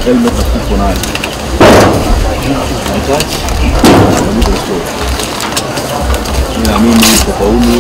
helmet na tuko nayo. Attach. Ninaamini kwa faulu.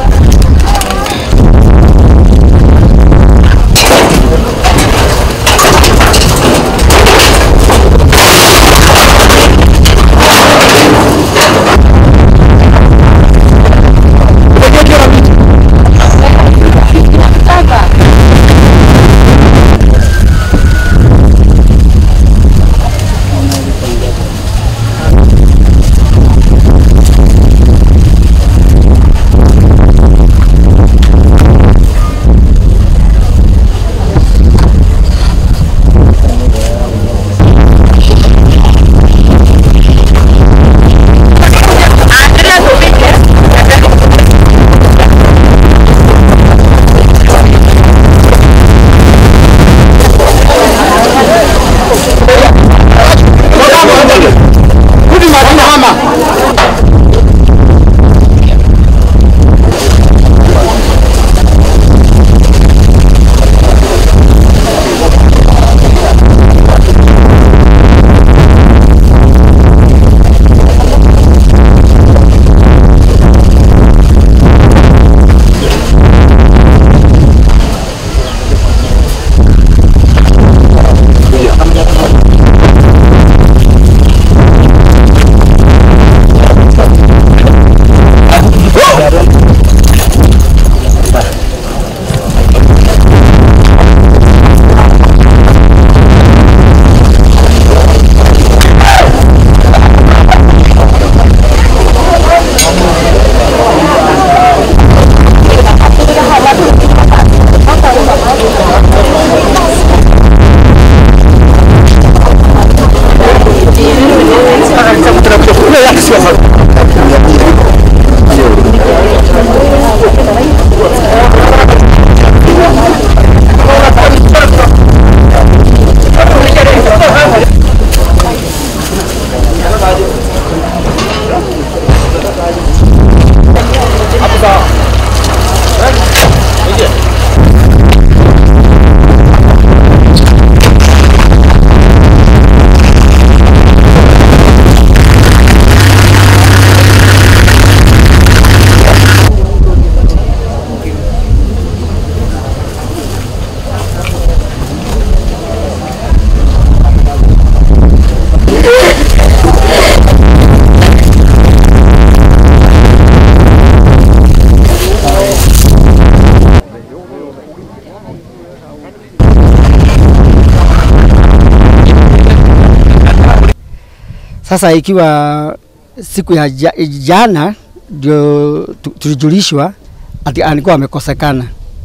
Sasa ikiwa siku ya jana ndio tulijulishwa ati alikuwa amekosekana.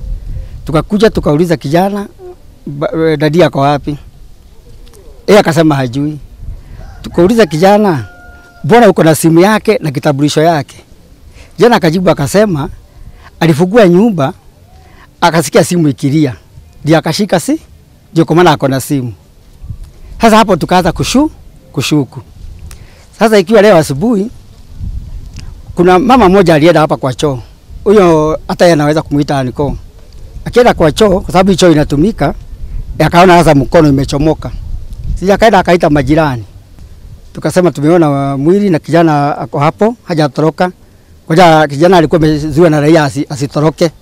Tukakuja tukauliza kijana, dadi yako wapi? Yeye akasema hajui. Tukauliza kijana, mbona uko na simu yake na kitambulisho yake? Jana akajibu akasema alifungua nyumba akasikia simu ikilia. Ndio akashika ndio kwa maana ako na simu. Sasa hapo tukaanza kushuku. Sasa ikiwa leo asubuhi kuna mama mmoja alienda hapa kwa choo. Huyo hata yeye anaweza kumuita aniko. Akienda kwa choo kwa sababu choo inatumika, akaona sasa mkono imechomoka. Sija kaenda akaita majirani. Tukasema tumeona mwili na kijana ako hapo hajatoroka. Kwa kijana alikuwa amezuiwa na raia asitoroke.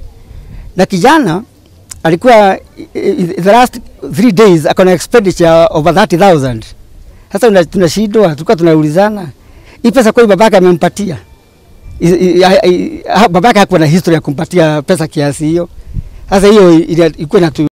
Na kijana alikuwa the last 3 days akona expenditure over 30,000. Sasa tunashindwa, tulikuwa tunaulizana hii pesa kwa babake amempatia. Babake hakuwa na history ya kumpatia pesa kiasi hiyo. Sasa hiyo ilikuwa